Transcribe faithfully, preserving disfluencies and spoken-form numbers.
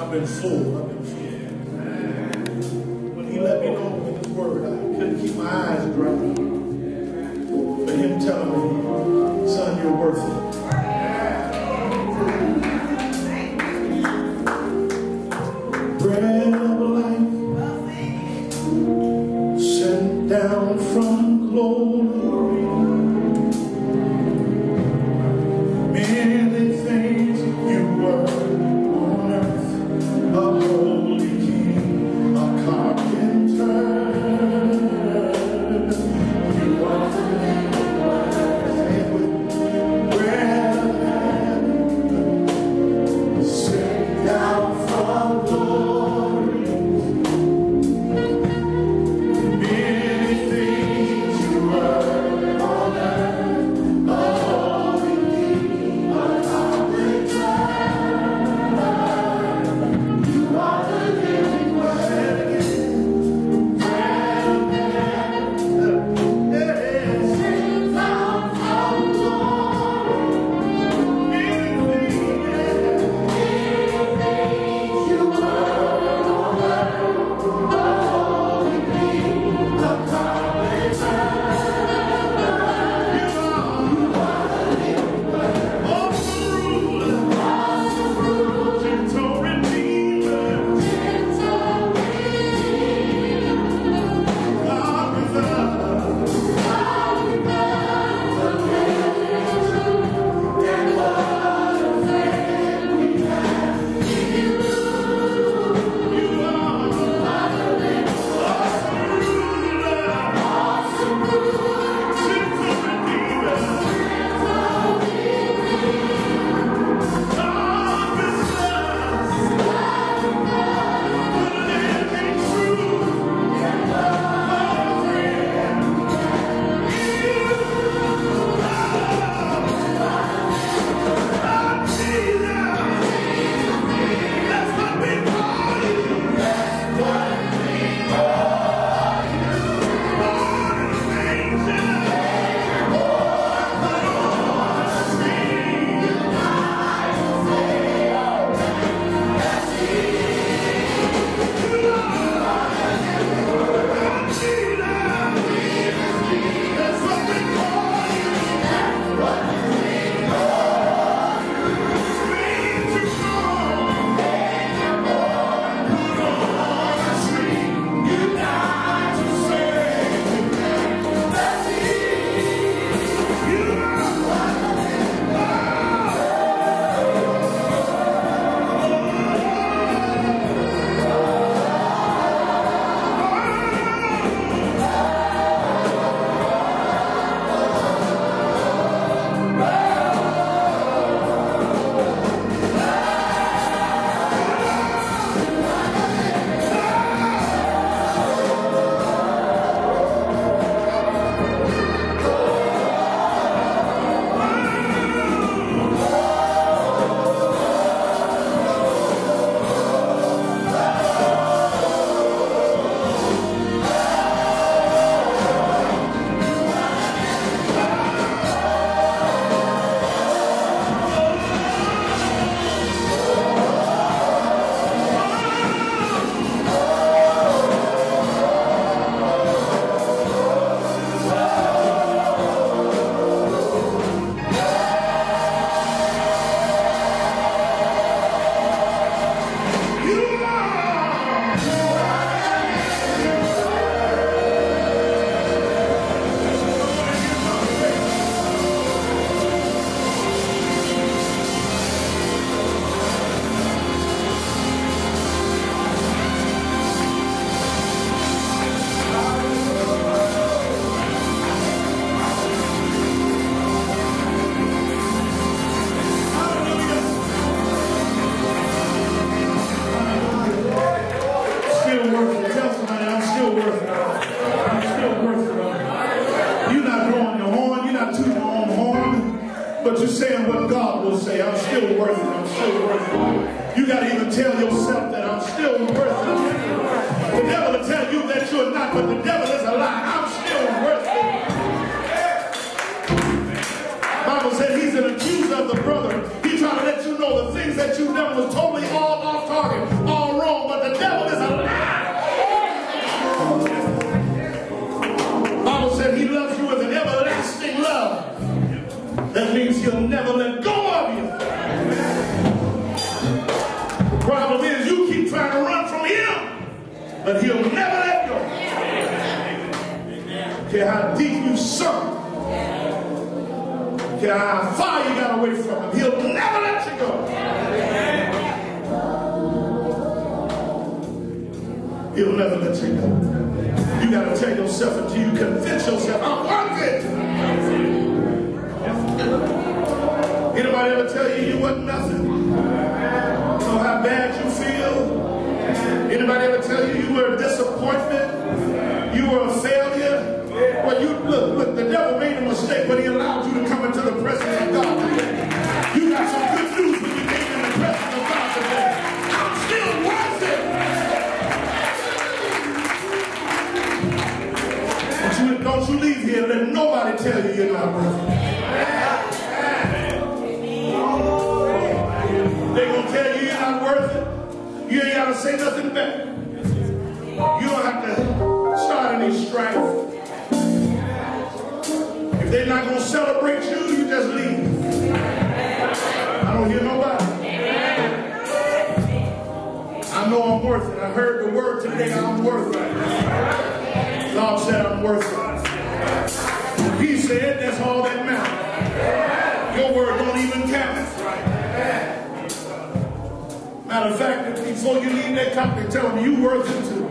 I've been full. I've been full. When he let me know in his word, I couldn't keep my eyes dry. But him telling me, son, you're worth it. Bread of life sent down from glory. Many things you were on earth, a holy king, a carpenter. You are the bread of heaven sent down from glory. Many things you were on earth, a holy king, a carpenter. You are the living word. Bread of heaven sent down from glory. Many things, many things you were on earth, a holy king, a carpenter. You are the living word. Awesome ruler, awesome ruler, gentle redeemer, gentle redeemer. God with us, God with us, the living truth, and what a friend we have in you. You are the living awesome ruler, awesome ruler, gentle redeemer, gentle redeemer. God with us, God with us, the living truth, and what a friend we have in you. Oh, Jesus, that's what we call you. That's what we call you. Born in a manger, but on a tree. That's you are. Oh, Jesus, that's what we call you. That's what we call you. Strange to come, put on a tree. You died to save me. That's it. You are. Still worth it. Tell somebody I'm still worth it. I'm still worth it. You're not blowing your horn. You're not tooting your own horn. But you're saying what God will say. I'm still worth it. I'm still worth it. You got to even tell yourself that I'm still worth it. The devil will tell you that you're not, but the devil is a lie. I'm still worth it. Bible said he's an accuser of the brother. He's trying to let you know the things that you've done was totally all off target. But he'll never let go. Care how deep you sunk. Care how far you got away from him. He'll never let you go. He'll never let you go. You got to tell yourself until you convince yourself, I'm worth it. Anybody ever tell you you wasn't nothing? Know how bad you feel? Anybody ever tell you you were a disappointment? You were a failure? Well, you look, look, the devil made a mistake, but he allowed you to come into the presence of God today. You got some good news when you came in the presence of God today. I'm still worth it. Don't you, don't you leave here and let nobody tell you you're not worth it. They're going to tell you you're not worth it. You ain't got to say nothing back. You don't have to start any strife. If they're not going to celebrate you, you just leave. I don't hear nobody. I know I'm worth it. I heard the word today, I'm worth it. God said I'm worth it. He said that's all that matters. Your word don't even count. Matter of fact, before you leave that company, tell them you worth it too.